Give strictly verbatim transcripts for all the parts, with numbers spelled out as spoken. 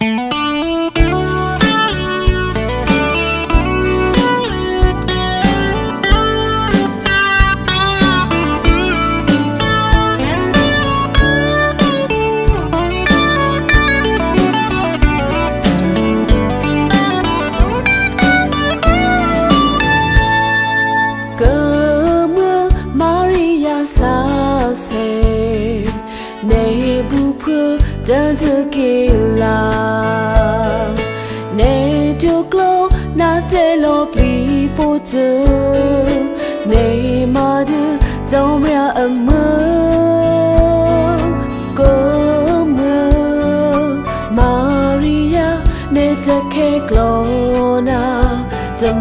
Don't to kill love. Nay to glow, not tell of people to. Nay, mother, don't wear a moon. Go, moon, Maria, need the cake, Lona, the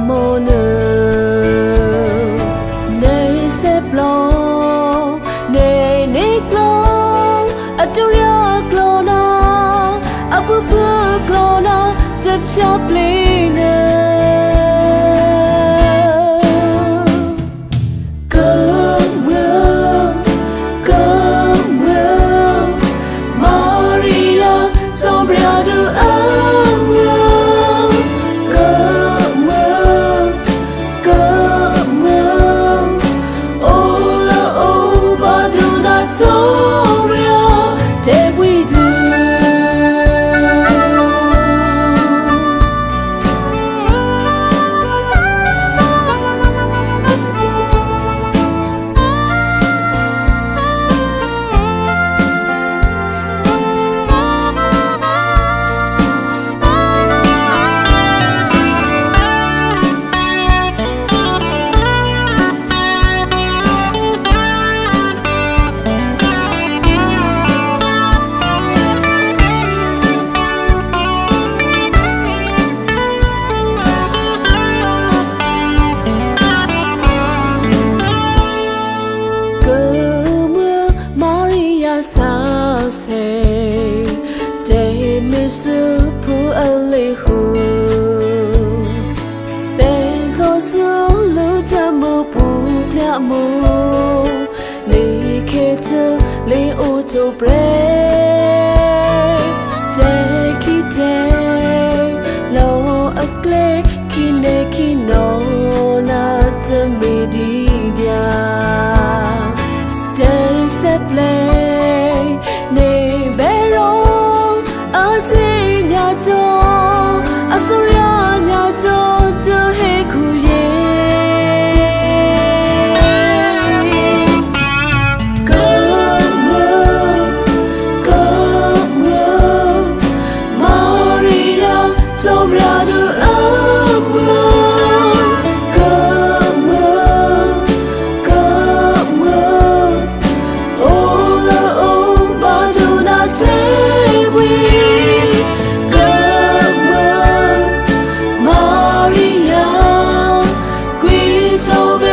moon. Nay, step low, nay, nay, glow, a do Bơ bơ clona chập chập lên cơn mưa cơn mưa Maria sombra du ấm mưa cơn mưa cơn mưa oh la oh ba du na sombra te we do. Mo le keto le auto break take it lo akle kine kino na te media dance play ne bero ate nya jo asoria nya jo to he kuye So